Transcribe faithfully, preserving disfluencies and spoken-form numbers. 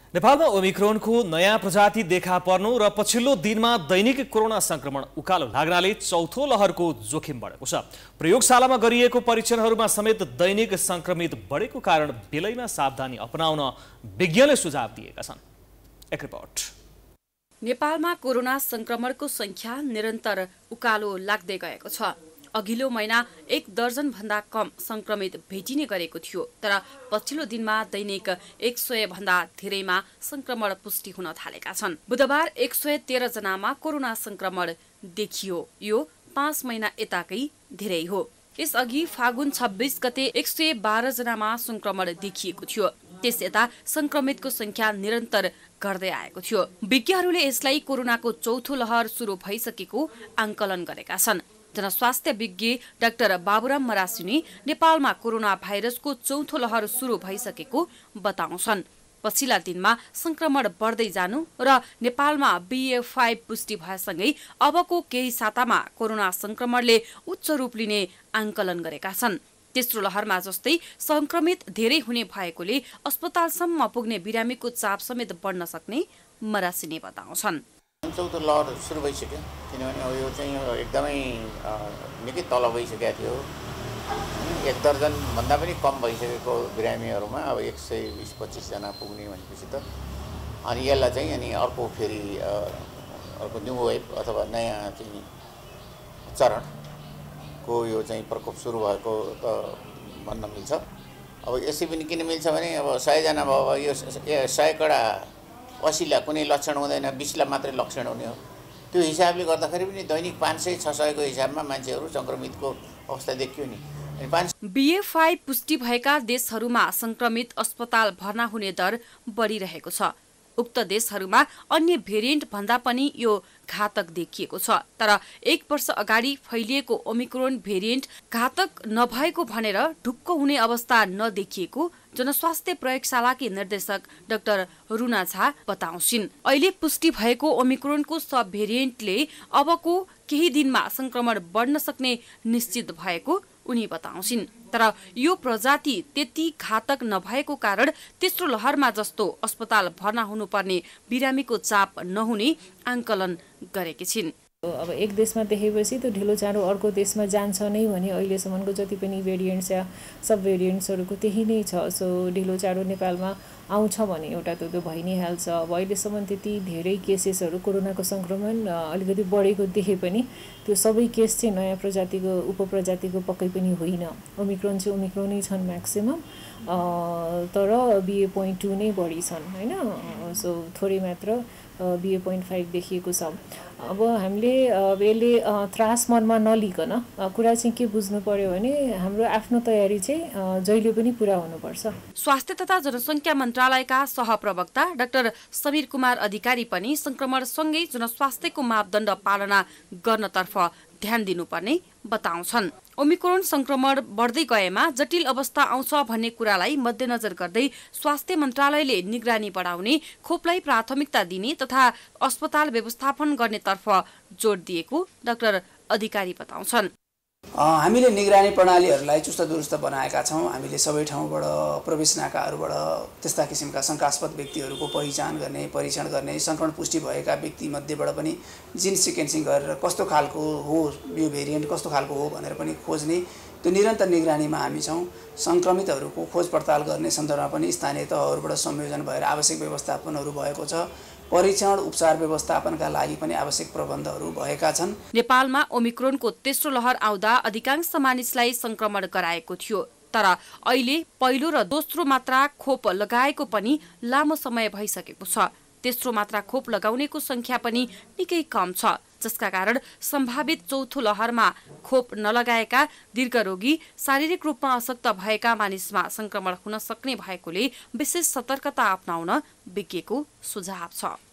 नेपालमा ओमिक्रोनको नयाँ प्रजाति देखा पर्नु र पछिल्लो दिनमा दैनिक कोरोना संक्रमण उकालो लाग्नाले चौथो लहरको जोखिम बढेको छ। प्रयोगशालामा गरिएको परीक्षणहरूमा समेत दैनिक संक्रमित बढेको कारण बेलैमा सावधानी अपनाउन विज्ञले सुझाव दिएका छन्। एक रिपोर्ट। नेपालमा कोरोना संक्रमणको संख्या निरन्तर उकालो लाग्दै गएको छ। अघिल्लो महिना एक दर्जन भन्दा कम संक्रमित भेटिने गरेको थियो, तर पछिल्लो दिनमा दैनिक एक सय भन्दा धेरैमा संक्रमण पुष्टि हुन थालेका छन्। बुधबार एक सय तेह्र जनामा कोरोना संक्रमण देखियो। यो पाँच महिना यताकै धेरै हो। यसअघि फागुन छब्बीस गते एक सय बाह्र जनामा संक्रमण देखिएको थियो। त्यस यता संक्रमितको संख्या निरन्तर घट्दै आएको थियो। विज्ञहरूले यसलाई कोरोनाको चौथो लहर सुरु भइसकेको आंकलन गरेका छन्। जनस्वास्थ्य विज्ञ डाक्टर बाबुराम मरासिनी नेपालमा कोरोना भाइरसको चौथो लहर सुरु भइसकेको बताउँछन्। पछिल्ला दिनमा संक्रमण बढ्दै जानु र नेपालमा बी ए फाइभ पुष्टि भएसँगै अबको केही सातामा कोरोना संक्रमणले उच्च रूप लिने आंकलन गरेका छन्। तेस्रो लहरमा जस्तै संक्रमित धेरै हुने भएकोले अस्पतालसम्म पुग्ने बिरामीको चाप समेत बढ्न सक्ने मरासिनी बताउँछन्। चौथो लहर सुरु भइसक्यो, किनभने अब यो चाहिँ एकदमै निकै तल गइसकेको थियो। एक दर्जन भन्दा पनि कम भइसकेको बिरामीहरूमा अब एक सय बिस पच्चिसजना पुग्ने भनेपछि त अनि यसलाई चाहिँ अनि अर्को फेरि अर्को न्यू वेभ अथवा नयाँ चाहिँ चरणको यो चाहिँ प्रकोप सुरु भएको त भन्न मिल्छ। अब यसै पनि किन मिल्छ भने अब सयजना भयो अब यो सयकडा असीलाई कुनै लक्षण हुँदैन, बिसलाई मात्रै लक्षण हुने हो। त्यो हिसाबले गर्दाखेरि पनि दैनिक पाँच सय छ सयको हिसाबमा मान्छेहरू संक्रमितको अवस्था देखियो नि। बी ए फाइभ पुष्टि भएका देशहरूमा संक्रमित अस्पताल भर्ना हुने दर बढिरहेको छ। उक्त देशहरूमा अन्य भेरिएन्ट भन्दा पनि यो घातक देखिएको छ। तर एक वर्ष अगाडि फैलिएको ओमिक्रोन भेरिएन्ट घातक नभएको भनेर ढुक्क हुने अवस्था नदेखिएको जनस्वास्थ्य प्रयोगशालाकी निर्देशक डाक्टर रुना झा बताउँछिन्। अहिले पुष्टि भएको ओमिक्रोनको सब भेरिएन्टले अबको केही दिनमा संक्रमण बढ्न सक्ने निश्चित भएको उनी बताउँछिन्। तर यो प्रजाति त्यति घातक नभएको कारण तेस्रो लहरमा जस्तो अस्पताल भर्ना हुनुपर्ने बिरामीको चाप नहुने आंकलन गरेकी छिन्। अब एक देशमा देखेपछि त्यो ढिलो चाँडो अर्को देशमा जान्छ नै भने अहिलेसम्मको जति पनि भेरिएन्ट्स या सब भेरिएन्ट्सहरूको त्यही नै छ। सो ढिलो चाँडो नेपालमा आउँछ भने एउटा त त्यो भइ नै हाल्छ। अब अहिलेसम्म त्यति धेरै केसेसहरू कोरोनाको संक्रमण अलिकति बढेको देखे पनि त्यो सबै केस चाहिँ नयाँ प्रजातिको उपप्रजातिको पक्कै पनि होइन। ओमिक्रोन चाहिँ ओमिक्रोनै छन् म्याक्सिमम, तर बिए पोइन्ट टू नै बढी छन् होइन। सो थोरै मात्र बिए पोइन्ट फाइभ देखिएको छ। अब हामीले यसले त्रास मनमा नलिकन कुरा चाहिँ के बुझ्नु पर्यो भने हाम्रो आफ्नो तयारी चाहिँ जहिले पनि पुरा हुनुपर्छ। स्वास्थ्य तथा जनसङ्ख्या मन्त्रालयका सहप्रवक्ता डाक्टर समीर कुमार अधिकारी पनि संक्रमणसँगै जनस्वास्थ्यको मापदण्ड पालना गर्नतर्फ ध्यान दिनुपर्ने बताउँछन्। ओमिक्रोन संक्रमण बढ्दै गएमा जटिल अवस्था आउँछ भन्ने कुरालाई मध्यनजर गर्दै स्वास्थ्य मन्त्रालयले निगरानी बढाउने, खोपलाई प्राथमिकता दिने तथा अस्पताल व्यवस्थापन गर्नेतर्फ जोड दिएको डाक्टर अधिकारी बताउँछन्। हामीले निगरानी प्रणालीहरूलाई चुस्त दुरुस्त बनाएका छौँ। हामीले सबै ठाउँबाट प्रवेश नाकाहरूबाट त्यस्ता किसिमका शङ्कास्पद व्यक्तिहरूको पहिचान गर्ने, परीक्षण गर्ने, संक्रमण पुष्टि भएका व्यक्तिमध्येबाट पनि जिन सिक्वेन्सिङ गरेर कस्तो खालको हो यो भेरिएन्ट कस्तो खालको हो भनेर पनि खोज्ने त्यो निरन्तर निगरानीमा हामी छौँ। संक्रमितहरूको खोज पडताल गर्ने सन्दर्भमा पनि स्थानीय तहहरूबाट संयोजन भएर आवश्यक व्यवस्थापनहरू भएको छ। परीक्षण उपचार व्यवस्थापनका लागि पनि आवश्यक प्रबन्धहरू भएका छन्। नेपालमा ओमिक्रोनको तेस्रो लहर आउँदा अधिकांश मानिसलाई संक्रमण गराएको थियो, तर अहिले पहिलो र दोस्रो मात्रा खोप लगाएको पनि लामो समय भइसकेको छ। तेस्रो मात्रा खोप लगाउनेको संख्या पनि निकै कम छ, जसका कारण सम्भावित चौथो लहरमा खोप नलगाएका दीर्घरोगी, शारीरिक रूपमा अशक्त भएका मानिसमा संक्रमण हुन सक्ने भएकोले विशेष सतर्कता अपनाउन विज्ञको सुझाव छ।